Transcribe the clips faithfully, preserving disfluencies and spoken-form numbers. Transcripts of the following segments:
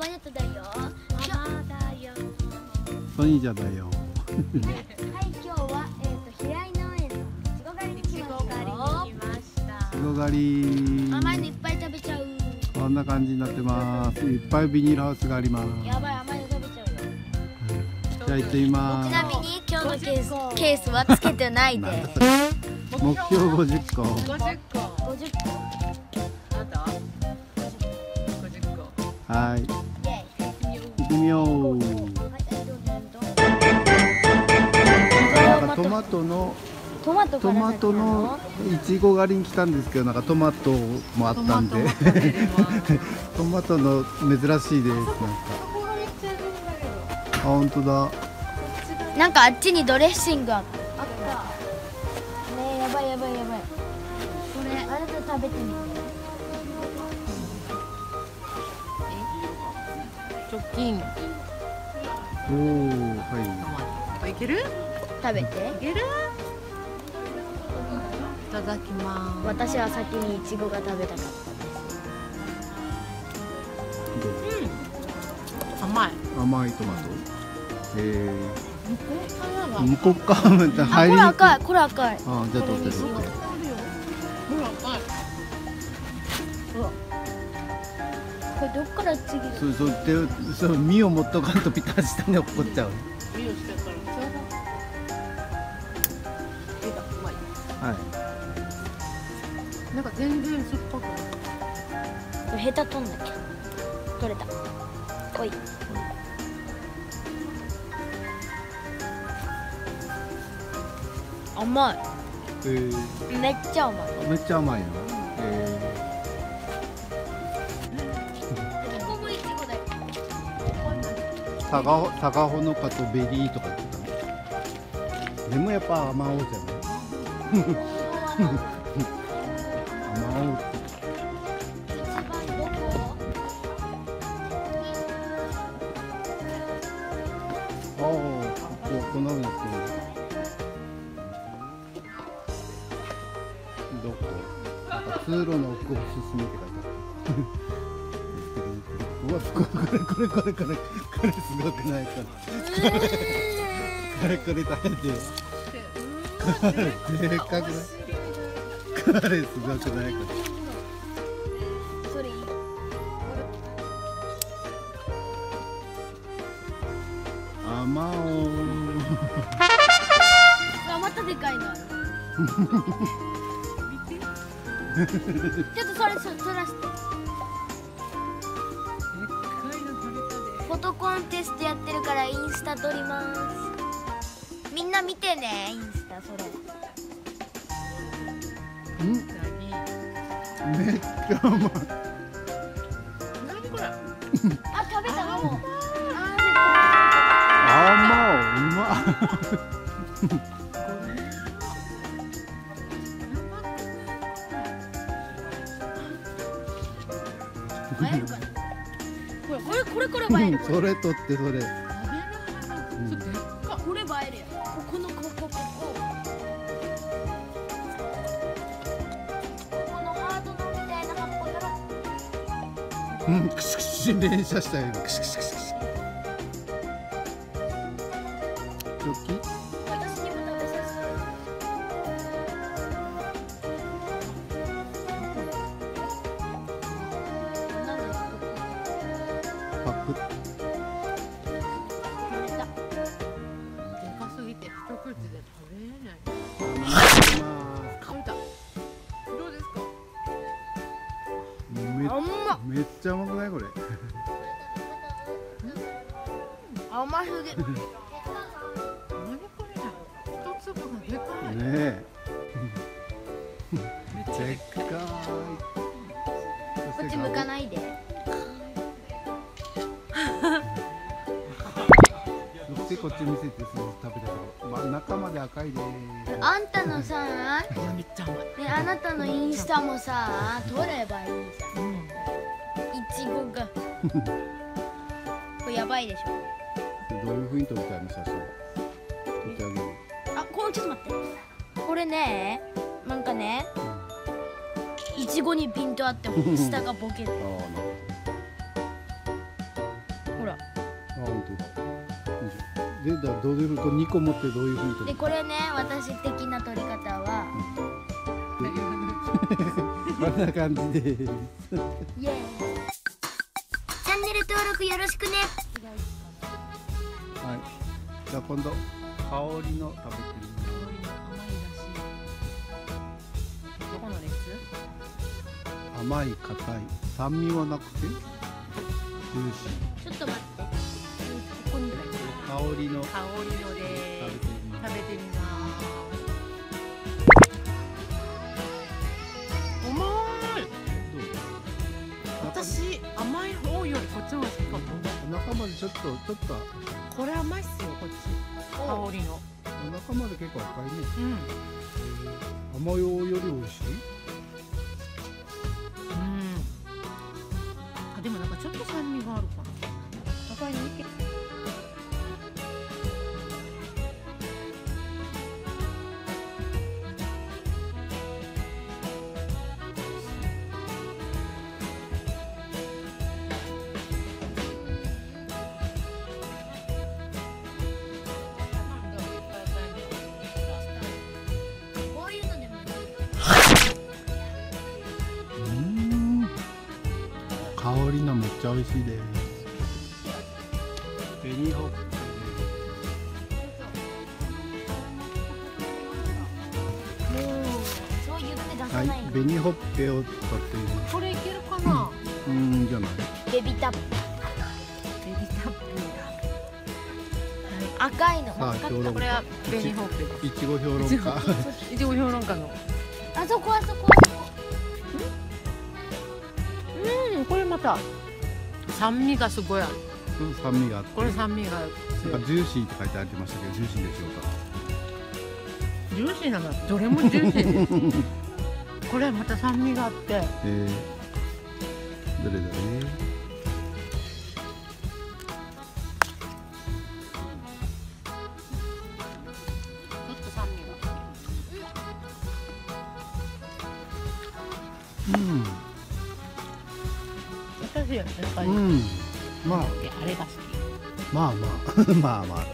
りがとうだよ。 ソニーじゃだよ。 はい、今日はえっと平井農園のいちご狩りに来ました。 いちご狩り。 甘いのいっぱい食べちゃう。 こんな感じになってます。いっぱいビニールハウスがあります。 やばい、甘いの食べちゃうよ。 じゃあ行ってみます。 ちなみに今日のケースケースはつけてないで。 目標ごじゅっこ。 五十個。 ごじゅっこ。 あと五十個。 はい。 イェイ。 行ってみよう。なんかトマトのトマトトマトのいちご狩りに来たんですけど、なんかトマトもあったんで、トマトの珍しいです。なんか。あ、本当だ。 なんかあっちにドレッシングあった。あった。ねえ、やばいやばいやばい。これあなた食べてみて。 直近。 おお、はい。 いける？ 食べて。 いける？いただきます。 私は先にイチゴが食べたかったです。 うん。甘い。 甘いトマト。ええ。 向向こう側あ、 入りこれにくい。 赤い、これ赤い。 あ、じゃあ取って取って。 ほら赤い。 これどっからちぎる？ そうそうで、そう実を持っとかんとピタ下に落っこっちゃう。 実をしてから。 はい。 なんか全然酸っぱくない。 ヘタ取んなきゃ。取れた。おい。甘い。 えー、 めっちゃ甘い。 めっちゃ甘いの。えここもイチゴだよ。 ー、タガホタガホノカとベリーとか言ってたね。でもやっぱ甘おうじゃない。甘おう。ああ、こうこんなふうになってる。どこ？なんか通路の奥おすすめって書いてある。うわ、これこれこれこれこれこれすごくないか。これこれ食べて。これでっかくない。これすごくないか。 それいい。 甘おう。 あ、またでかいのある。ちょっとそれそそらして。フォトコンテストやってるからインスタ撮ります。みんな見てね、インスタそれ。 ん？めっちゃ甘い。 何これ？ あ、食べたのも。 甘おう、うまっ。 映えるかな。これこれこれこれ映える。 それ取ってそれ。 でっか。 これ映えるよ。ここのここここ。ここのハートのみたいな葉っぱから。 うん、クシクシ連射したよ。クシクシクシクシ。チョキ？ 私にも食べさせて。 パク。 食べた。 でかすぎて一口で食べれない。食べた。どうですか？ め甘っ。 めっちゃ甘くないこれ。 甘すぎ。 何これ？一粒がでかい。 ねえ。でっかい。 こっち向かないで。 そしてこっち見せてすぐ食べたとこ。まあ中まで赤いで。 あんたのさ、 めっちゃ甘い。 ね、あなたのインスタもさ、撮ればいいじゃん。 うん。 いちごが。これやばいでしょ。 どういう風に撮りたいの写真。撮ってあげる。 あ、これちょっと待って。これね、なんかね、いちごにピントあって下がボケる。 ああ、なるほど。 で、だどういうこうにこ持ってどういうふうに取る？ でこれね、私的な取り方は、 こんな感じで。 イエーイ。チャンネル登録よろしくね。 はい。じゃあ今度香りの食べてみます。 どこの列？ 甘い、硬い、酸味はなくてジューシちょっと待って。 ここに入ってる。 ー。香りの香りので食べてみます。 食べてみます。甘い。 どう？ 私甘い方よりこっちの方が好きかも。 中までちょっとちょっとこれ甘いっすよこっち。香りの。 中まで結構赤いね。 うん。 甘いより美味しい？ うん。あでもなんかちょっと酸味があるかな。高いのいけ。 こういうのでもいい。 うーん。香りのめっちゃ美味しいです。紅ほっぺもうそう言って出です。はい、 さないの。 紅ほっぺを使っています。 これいけるかな。 うーん、じゃない。 ベビタップ。 ベビータップ赤いの。 さあ、評論これは家。 紅ほっぺだ。 いちご評論家。 いちご評論家の。 あそこあそこあそこ。 うん、これまた酸味がすごいある。 うん、酸味があって。 これ酸味が強い。 なんかジューシーって書いてありましたけど、ジューシーでしょうか。 ジューシーなの。どれもジューシーです。これまた酸味があって。 えー、どれどれ。 ちょっと酸味が。 うん。 私やっぱり、 うん。まあ、 あれが好き。 まあまあ、まあまあ。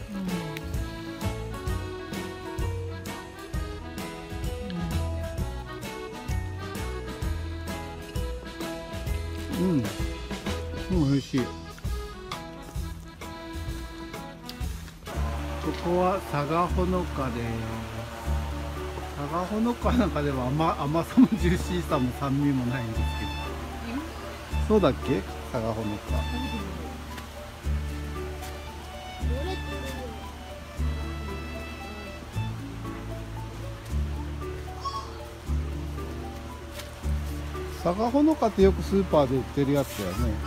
うん。うん、美味しい。ここは佐賀ほのかで。佐賀ほのかなんかでは甘、甘さもジューシーさも酸味もないんですけど。そうだっけ、佐賀ほのか。佐賀ほのかってよくスーパーで売ってるやつだよね。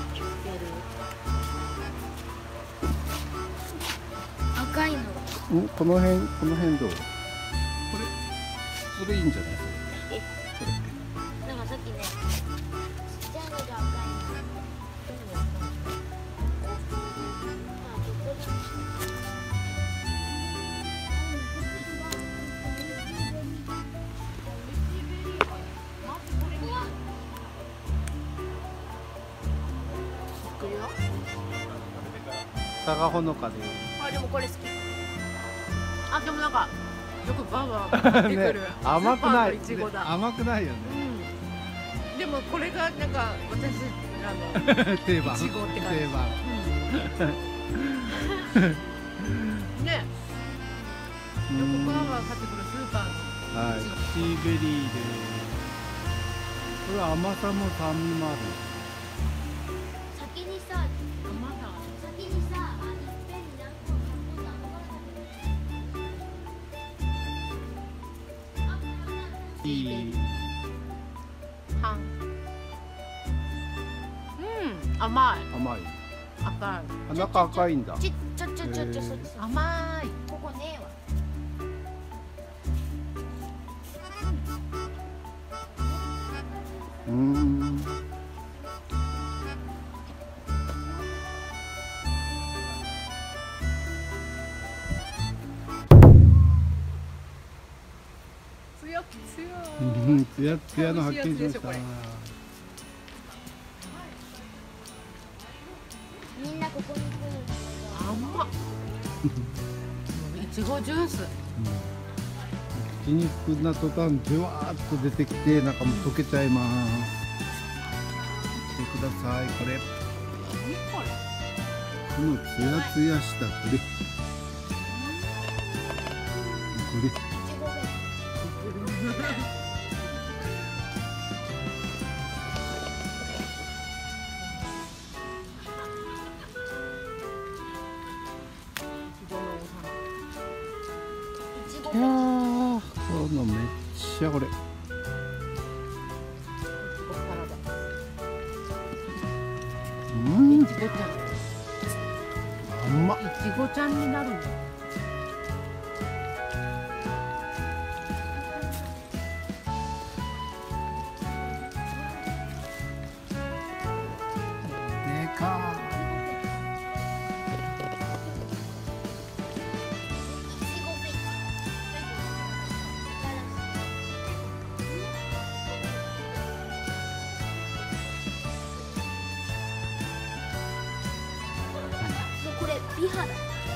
赤いの。 ん、この辺、この辺どう？これ、それいいんじゃない？それ。それ。 なんかさっきね、ちっちゃいのが赤いの。 佐賀ほのかで。 あ、でもこれ好き。 あ、でもなんかよくバーバー出てくる、 ね、甘くない。 いちごだ。 甘くないよね。 うん。でもこれがなんか私らの定番。 いちごって感じ。 定番。 うんね。よくバーバー買ってくるスーパーの。 はい。シーベリーで。これ甘さも酸味もある。 先にさ、 甘さ。 先にさ、あ、いっぺんに何個も何個もいい。 半。うん、甘い。 甘い。 赤い。 あ、中赤いんだ。 ちちょちょちょちょそっち甘い。 ここねえわ。 うーん。 強く強い。 うん、つやつやの発見しました。 みんなここに来るんだけど。 甘まっ。いちごジュース。 口に含んだ途端じゅわーっと出てきて、なんかもう溶けちゃいます。見てください、これ。 これ。 このツヤツヤしたこれ。これ。いやー、このめっちゃこれ。うん、 いちごちゃん。 甘っ。 いちごちゃんになるの。 でかこれ美肌。 ー。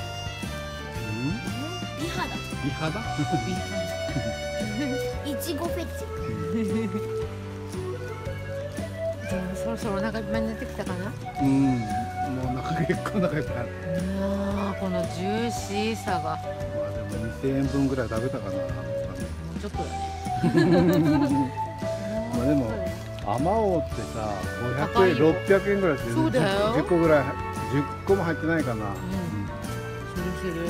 美肌。 美肌？ いちごフェチ。 でもそろそろお腹いっぱいになってきたかな。 うん、もうお腹結構お腹いっぱいある。 ああ、このジューシーさが。 まあでもにせんえんぶんぐらい食べたかな。 もうちょっとだね。 まあでもあまおうってさ、ごひゃくえん、ろっぴゃくえんぐらいする。 そうだよじゅっこぐらい、じゅっこも入ってないかな。 うん。するする。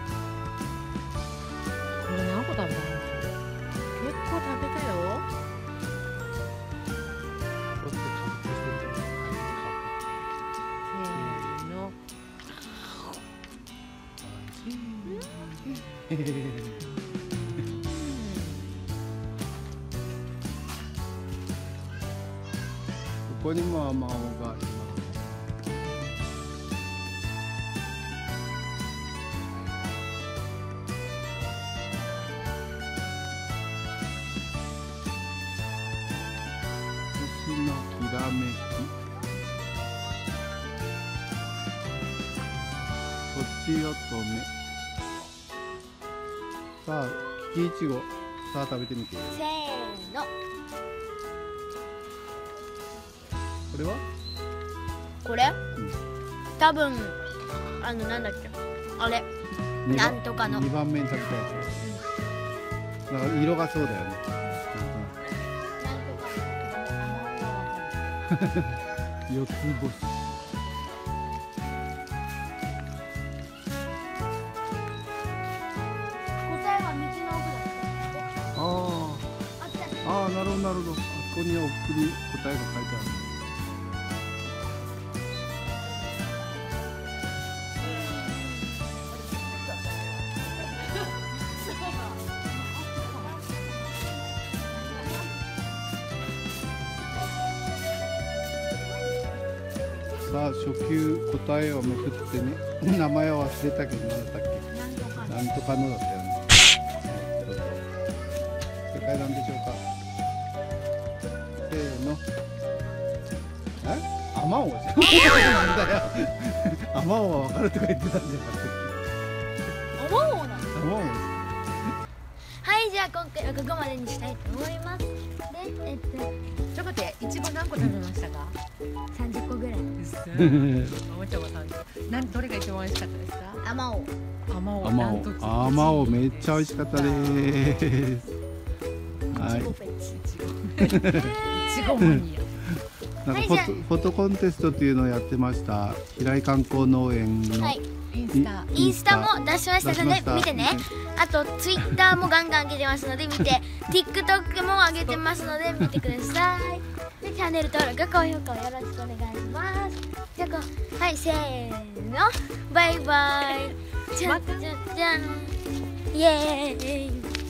これ何個食べたの？結構食べたよ。せーの。 ここにもあまおうがいます。星のきらめき、とちおとめ。さあ、ききいちご、さあ食べてみて。 せーの。 これは？ これ？ うん多分あのなんだっけ？あれ。 にばなんとかのにばんめに食べたやつ。なんか色がそうだよね。四つ星。 答えは道の奥だ。 ああったね。 あ、ああ、なるほどなるほど。あそこに奥に答えが書いてある。さあ、初級答えをめくってね。名前は忘れたけど、何だったっけ？なんとかのだったよね。どうぞ。正解なんでしょうか。せーの。え？あまおうじゃん。なんだよ。あまおうは分かるとか言ってたんじゃなくて。 おもうなの。 あまおう。 はい、じゃあ今回はここまでにしたいと思います。で、えっとちょっと待って、いちご何個食べましたか？ さんじゅっこぐらい。 おもちゃもさんじゅう。なんどれが一番美味しかったですか？ あまおう。 あまおう。 あまおう。あまおうめっちゃ美味しかったです。はいい。 ちごフェチ。 いちごマニなんかフォト、フォトコンテストっていうのをやってました。平井観光農園の。 はい。 ア。インスタ。 インスタも出しましたので出しました見てね。あとツイッターもガンガン上げてますので見て、TikTok も上げてますので見てください。でチャンネル登録、高評価をよろしくお願いします。じゃあこうはいせーのバイバイ。じゃんじゃんじゃんイエーイ。